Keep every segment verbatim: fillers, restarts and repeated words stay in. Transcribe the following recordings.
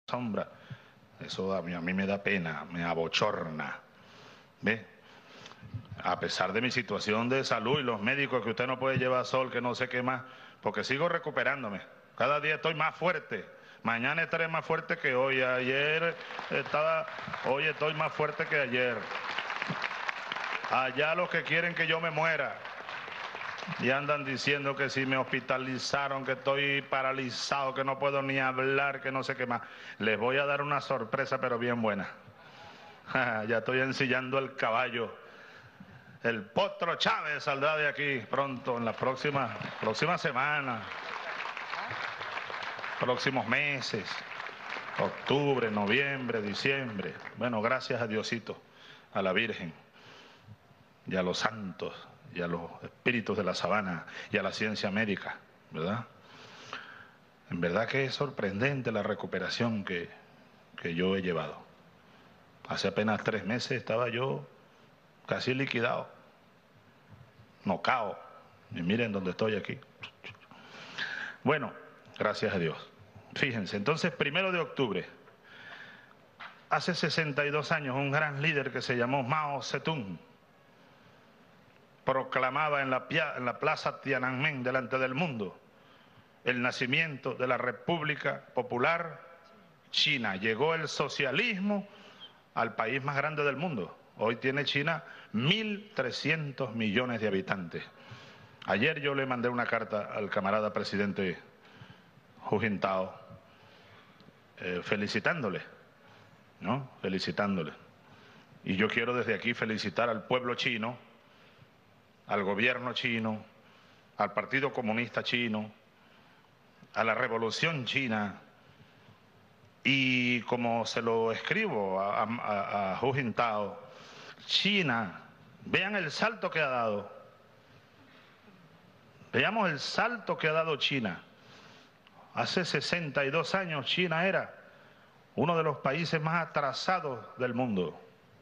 sombra. Eso a mí, a mí me da pena, me abochorna. ¿Ve? A pesar de mi situación de salud y los médicos que usted no puede llevar sol, que no sé qué más, porque sigo recuperándome. Cada día estoy más fuerte. Mañana estaré más fuerte que hoy. Ayer estaba, hoy estoy más fuerte que ayer. Allá los que quieren que yo me muera y andan diciendo que si me hospitalizaron, que estoy paralizado, que no puedo ni hablar, que no sé qué más. Les voy a dar una sorpresa, pero bien buena. Ya estoy ensillando el caballo. El Potro Chávez saldrá de aquí pronto, en la próxima, próxima semana, próximos meses, octubre, noviembre, diciembre. Bueno, gracias a Diosito, a la Virgen y a los santos y a los espíritus de la sabana y a la ciencia médica, ¿verdad? En verdad que es sorprendente la recuperación que, que yo he llevado. Hace apenas tres meses estaba yo casi liquidado, nocao, y miren dónde estoy aquí. Bueno, gracias a Dios. Fíjense, entonces, primero de octubre, hace sesenta y dos años, un gran líder que se llamó Mao Zedong proclamaba en la, en la plaza Tiananmen, delante del mundo, el nacimiento de la República Popular China. Llegó el socialismo al país más grande del mundo. Hoy tiene China mil trescientos millones de habitantes. Ayer yo le mandé una carta al camarada presidente Hu Jintao eh, felicitándole, ¿no? Felicitándole. Y yo quiero desde aquí felicitar al pueblo chino, al gobierno chino, al Partido Comunista Chino, a la Revolución China, y como se lo escribo a, a, a Hu Jintao, China, vean el salto que ha dado, veamos el salto que ha dado China. Hace sesenta y dos años China era uno de los países más atrasados del mundo.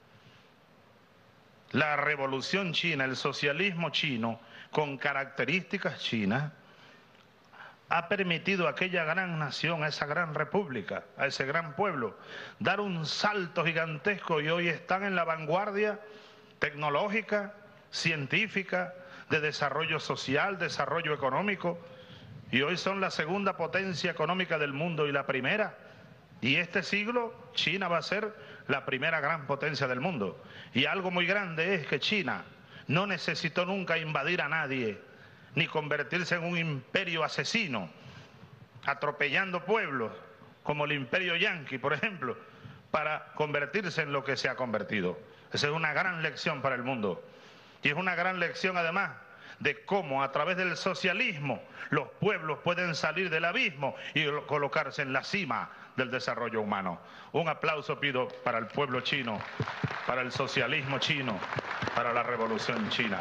La revolución china, el socialismo chino, con características chinas, ha permitido a aquella gran nación, a esa gran república, a ese gran pueblo, dar un salto gigantesco, y hoy están en la vanguardia tecnológica, científica, de desarrollo social, desarrollo económico, y hoy son la segunda potencia económica del mundo y la primera. Y este siglo China va a ser la primera gran potencia del mundo. Y algo muy grande es que China no necesitó nunca invadir a nadie, ni convertirse en un imperio asesino, atropellando pueblos, como el imperio yanqui, por ejemplo, para convertirse en lo que se ha convertido. Esa es una gran lección para el mundo. Y es una gran lección además de cómo a través del socialismo los pueblos pueden salir del abismo y colocarse en la cima del desarrollo humano. Un aplauso pido para el pueblo chino, para el socialismo chino, para la revolución china.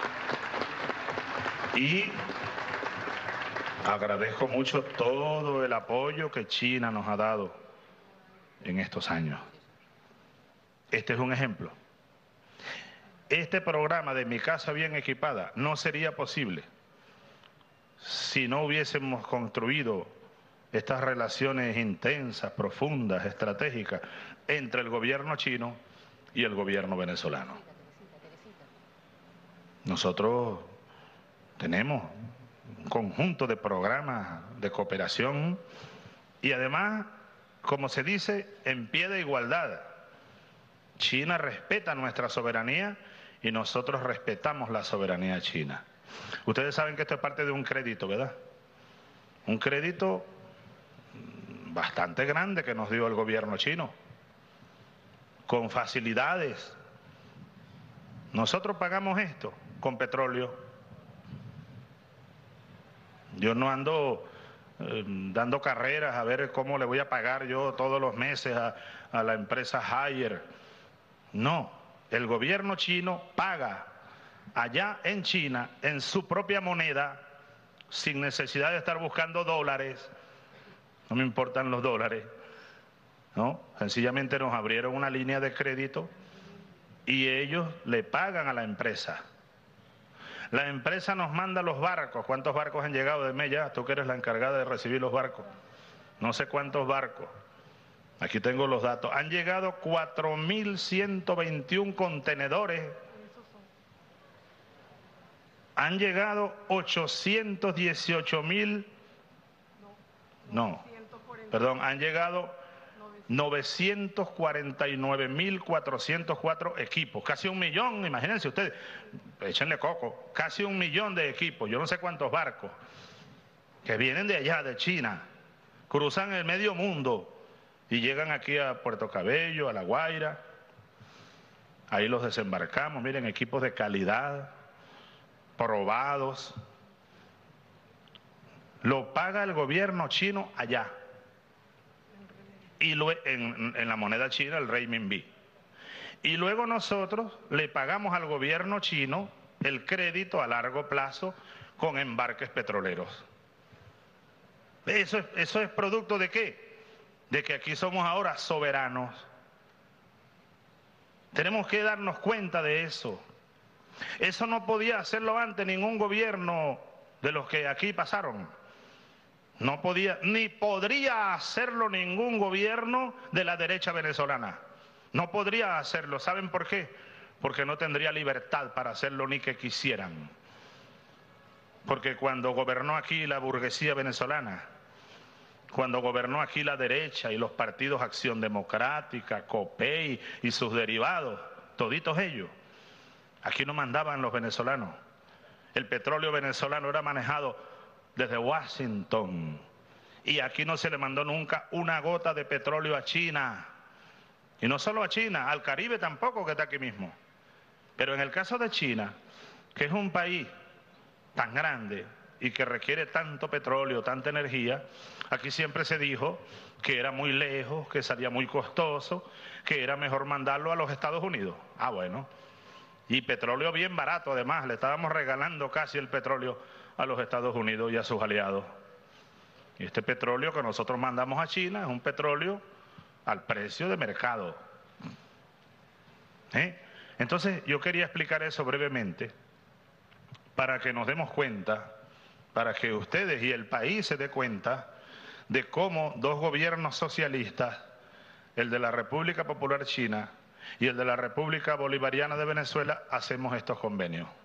Y agradezco mucho todo el apoyo que China nos ha dado en estos años. Este es un ejemplo. Este programa de Mi Casa Bien Equipada no sería posible si no hubiésemos construido estas relaciones intensas, profundas, estratégicas entre el gobierno chino y el gobierno venezolano. Nosotros tenemos un conjunto de programas de cooperación y además, como se dice, en pie de igualdad. China respeta nuestra soberanía y nosotros respetamos la soberanía china. Ustedes saben que esto es parte de un crédito, ¿verdad? Un crédito bastante grande que nos dio el gobierno chino, con facilidades. Nosotros pagamos esto con petróleo. Yo no ando eh, dando carreras a ver cómo le voy a pagar yo todos los meses a, a la empresa Haier. No, el gobierno chino paga allá en China, en su propia moneda, sin necesidad de estar buscando dólares. No me importan los dólares, ¿no? Sencillamente nos abrieron una línea de crédito y ellos le pagan a la empresa. La empresa nos manda los barcos. ¿Cuántos barcos han llegado de Mella? Tú que eres la encargada de recibir los barcos. No sé cuántos barcos. Aquí tengo los datos. Han llegado cuatro mil ciento veintiún contenedores. Han llegado ochocientos dieciocho mil. No, perdón, han llegado novecientos cuarenta y nueve mil cuatrocientos cuatro equipos. Casi un millón, imagínense ustedes. Échenle coco. Casi un millón de equipos. Yo no sé cuántos barcos que vienen de allá, de China, cruzan el medio mundo y llegan aquí a Puerto Cabello, a La Guaira. Ahí los desembarcamos, miren, equipos de calidad, probados. Lo paga el gobierno chino allá. Y luego, en, en la moneda china, el renminbi. Y luego nosotros le pagamos al gobierno chino el crédito a largo plazo con embarques petroleros. ¿Eso es, eso es producto de qué? De que aquí somos ahora soberanos. Tenemos que darnos cuenta de eso. Eso no podía hacerlo antes ningún gobierno de los que aquí pasaron. No podía, ni podría hacerlo ningún gobierno de la derecha venezolana. No podría hacerlo. ¿Saben por qué? Porque no tendría libertad para hacerlo ni que quisieran. Porque cuando gobernó aquí la burguesía venezolana, cuando gobernó aquí la derecha y los partidos Acción Democrática, COPEI y sus derivados, toditos ellos, aquí no mandaban los venezolanos. El petróleo venezolano era manejado desde Washington. Y aquí no se le mandó nunca una gota de petróleo a China. Y no solo a China, al Caribe tampoco, que está aquí mismo. Pero en el caso de China, que es un país tan grande y que requiere tanto petróleo, tanta energía, aquí siempre se dijo que era muy lejos, que salía muy costoso, que era mejor mandarlo a los Estados Unidos. Ah, bueno. Y petróleo bien barato, además, le estábamos regalando casi el petróleo a los Estados Unidos y a sus aliados. Y este petróleo que nosotros mandamos a China es un petróleo al precio de mercado. ¿Eh? Entonces, yo quería explicar eso brevemente para que nos demos cuenta, para que ustedes y el país se dé cuenta de cómo dos gobiernos socialistas, el de la República Popular China y el de la República Bolivariana de Venezuela, hacemos estos convenios.